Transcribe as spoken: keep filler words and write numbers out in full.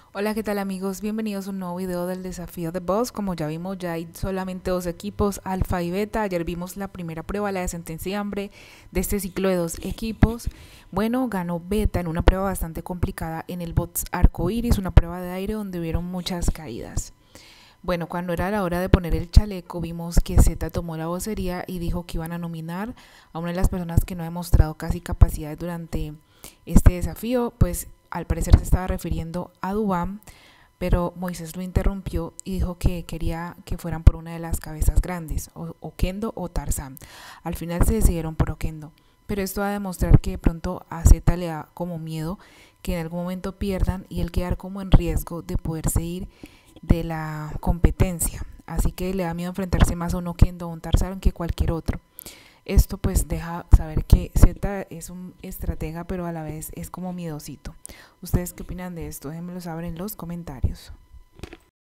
Hola, ¿qué tal amigos? Bienvenidos a un nuevo video del desafío de Boss. Como ya vimos, ya hay solamente dos equipos, Alfa y Beta. Ayer vimos la primera prueba, la de Sentencia y Hambre, de este ciclo de dos equipos. Bueno, ganó Beta en una prueba bastante complicada en el Bots Arcoiris, una prueba de aire donde hubieron muchas caídas. Bueno, cuando era la hora de poner el chaleco, vimos que Z tomó la vocería y dijo que iban a nominar a una de las personas que no ha demostrado casi capacidades durante este desafío. Pues al parecer se estaba refiriendo a Dubán, pero Moisés lo interrumpió y dijo que quería que fueran por una de las cabezas grandes, o Oquendo o Tarzán. Al final se decidieron por Oquendo, pero esto va a demostrar que de pronto a Z le da como miedo que en algún momento pierdan y él quedar como en riesgo de poderse ir de la competencia, así que le da miedo enfrentarse más a un Oquendo o un Tarzán que cualquier otro. Esto pues deja saber que Z es un estratega, pero a la vez es como miedosito. ¿Ustedes qué opinan de esto? Déjenmelo saber en los comentarios.